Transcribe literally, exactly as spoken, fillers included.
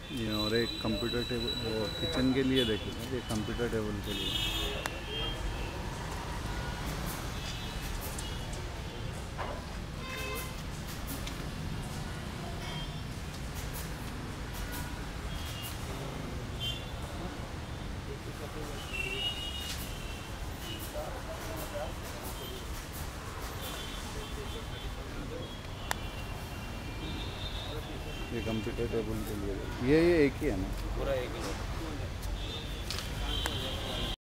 ये और एक कंप्यूटर टेबल वो किचन के लिए देखिए, ये कंप्यूटर टेबल के लिए। ये कंप्यूटर टेबल के लिए ये ये एक ही है ना? पूरा एक ही है।